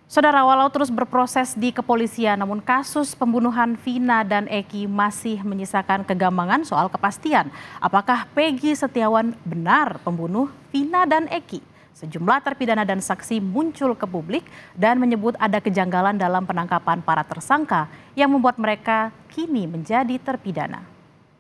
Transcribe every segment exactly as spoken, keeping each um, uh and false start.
Saudara, walau terus berproses di kepolisian, namun kasus pembunuhan Vina dan Eki masih menyisakan kegambangan soal kepastian. Apakah Peggy Setiawan benar pembunuh Vina dan Eki? Sejumlah terpidana dan saksi muncul ke publik dan menyebut ada kejanggalan dalam penangkapan para tersangka yang membuat mereka kini menjadi terpidana.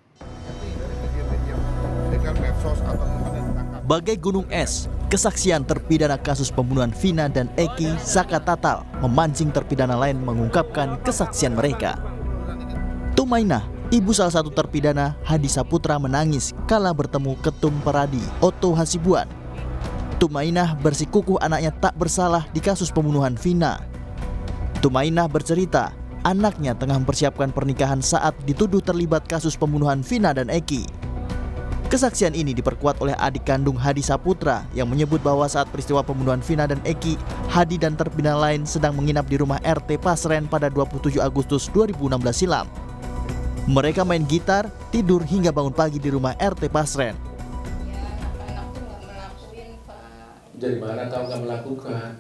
Bagai gunung es, kesaksian terpidana kasus pembunuhan Vina dan Eki Saka Tatal memancing terpidana lain mengungkapkan kesaksian mereka. Tumainah, ibu salah satu terpidana Hadi Saputra, menangis kala bertemu Ketum Peradi Otto Hasibuan. Tumainah bersikukuh anaknya tak bersalah di kasus pembunuhan Vina. Tumainah bercerita, anaknya tengah mempersiapkan pernikahan saat dituduh terlibat kasus pembunuhan Vina dan Eki. Kesaksian ini diperkuat oleh adik kandung Hadi Saputra yang menyebut bahwa saat peristiwa pembunuhan Vina dan Eki, Hadi dan terpidana lain sedang menginap di rumah R T Pasren pada dua puluh tujuh Agustus dua ribu enam belas silam. Mereka main gitar, tidur hingga bangun pagi di rumah R T Pasren. Ya, anak-anak tuh nggak melakuin, Pak. Dari mana kau nggak melakukan?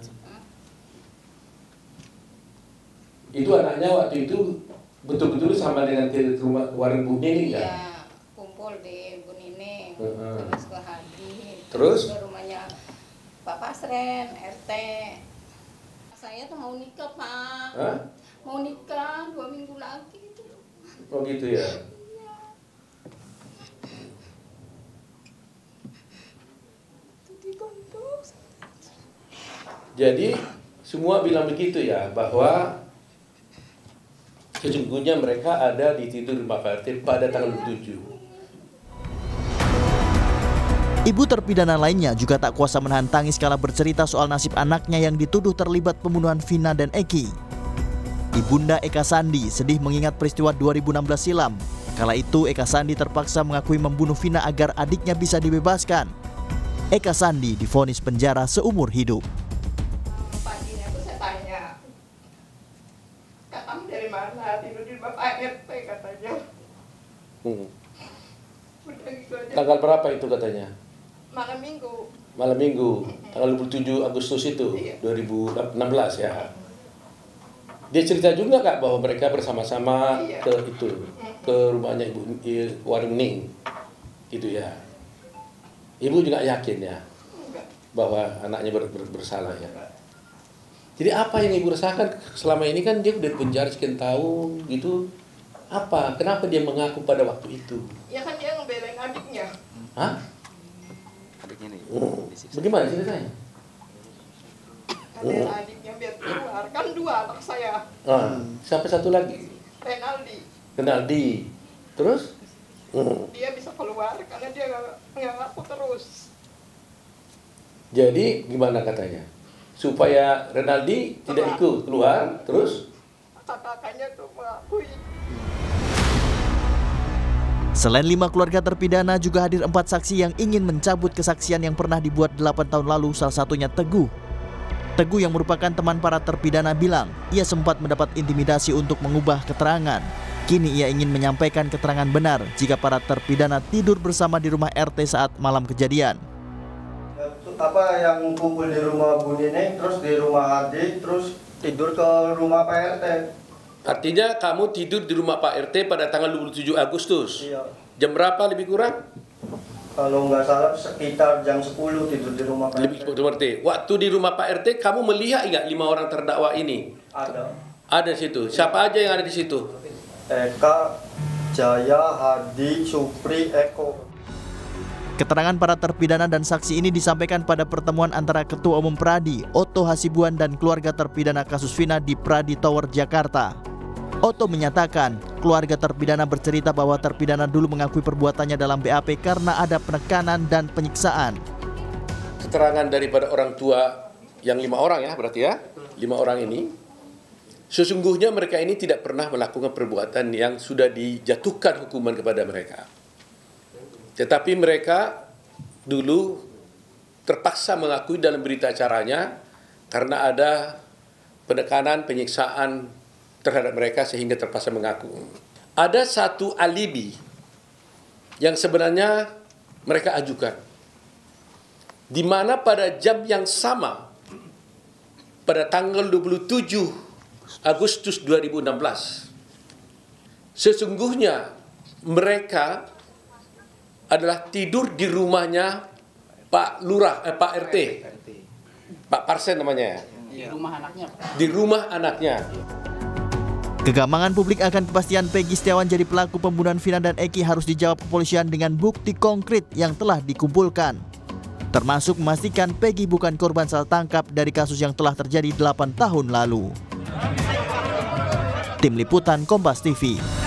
Itu anaknya waktu itu betul-betul sama dengan ke rumah warung Bu Nining kan? Iya, kumpul di Bu Nining, Uh-huh. terus ke Hadi, Terus? ke rumahnya Pak Pasren, R T. Saya tuh mau nikah, Pak. Hah? Mau nikah dua minggu lagi itu. Oh gitu ya? Iya. Itu digontok. Jadi semua bilang begitu ya, bahwa sesungguhnya mereka ada di tidur rumah Pak R T pada tanggal dua puluh tujuh. Ibu terpidana lainnya juga tak kuasa menahan tangis kala bercerita soal nasib anaknya yang dituduh terlibat pembunuhan Vina dan Eki. Ibunda Eka Sandi sedih mengingat peristiwa dua ribu enam belas silam. Kala itu Eka Sandi terpaksa mengakui membunuh Vina agar adiknya bisa dibebaskan. Eka Sandi divonis penjara seumur hidup. Paginya tuh saya tanya, "Kamu dari mana? Tidur di rumah Pak R T," katanya. Hmm. Udah gitu aja. Tanggal berapa itu katanya? Malam minggu. Malam minggu, tanggal dua puluh tujuh Agustus itu, Iya. dua ribu enam belas ya. Dia cerita juga Kak bahwa mereka bersama-sama Iya. ke itu, ke rumahnya Ibu I- Warung Ning, gitu ya. Ibu juga yakin ya Enggak. bahwa anaknya ber- ber- bersalah ya. Jadi apa yang Ibu rasakan selama ini? Kan dia udah di penjara sekian tahun gitu. Apa? Kenapa dia mengaku pada waktu itu? Ya kan dia ngebelain adiknya. Hah? Adiknya nih. Hmm. Bagaimana ceritanya? Ngebelain adiknya biar keluar. Kan dua anak saya. Ah, siapa satu lagi? Renaldi. Kenaldi. Terus? Hmm. Dia bisa keluar karena dia nggak nggak ngaku terus. Jadi gimana katanya? Supaya Renaldi tidak ikut keluar, terus? Kakaknya tuh mengakui. Selain lima keluarga terpidana, juga hadir empat saksi yang ingin mencabut kesaksian yang pernah dibuat delapan tahun lalu, salah satunya Teguh. Teguh yang merupakan teman para terpidana bilang, ia sempat mendapat intimidasi untuk mengubah keterangan. Kini ia ingin menyampaikan keterangan benar jika para terpidana tidur bersama di rumah R T saat malam kejadian. Apa yang kumpul di rumah Bu Nining, terus di rumah Hadi, terus tidur ke rumah Pak R T. Artinya kamu tidur di rumah Pak R T pada tanggal dua puluh tujuh Agustus. Iya. Jam berapa lebih kurang? Kalau nggak salah sekitar jam sepuluh tidur di rumah Pak Lebih R T. seperti. Waktu di rumah Pak R T kamu melihat enggak lima orang terdakwa ini? Ada Ada di situ. Siapa aja yang ada di situ? Eka, Jaya, Hadi, Supri, Eko. Keterangan para terpidana dan saksi ini disampaikan pada pertemuan antara Ketua Umum Pradi, Otto Hasibuan, dan keluarga terpidana kasus Vina di Pradi Tower, Jakarta. Otto menyatakan, keluarga terpidana bercerita bahwa terpidana dulu mengakui perbuatannya dalam B A P karena ada penekanan dan penyiksaan. Keterangan daripada orang tua yang lima orang ya berarti ya, lima orang ini, sesungguhnya mereka ini tidak pernah melakukan perbuatan yang sudah dijatuhkan hukuman kepada mereka. Tetapi mereka dulu terpaksa mengakui dalam berita acaranya karena ada penekanan, penyiksaan terhadap mereka sehingga terpaksa mengaku. Ada satu alibi yang sebenarnya mereka ajukan, di mana pada jam yang sama pada tanggal dua puluh tujuh Agustus dua ribu enam belas. Sesungguhnya mereka adalah tidur di rumahnya Pak Lurah, eh, Pak R T, Pak Parsen namanya ya. Di rumah anaknya. Di rumah anaknya. Kegamangan publik akan kepastian Peggy Setiawan jadi pelaku pembunuhan Vina dan Eki harus dijawab kepolisian dengan bukti konkret yang telah dikumpulkan. Termasuk memastikan Peggy bukan korban salah tangkap dari kasus yang telah terjadi delapan tahun lalu. Tim Liputan Kompas T V.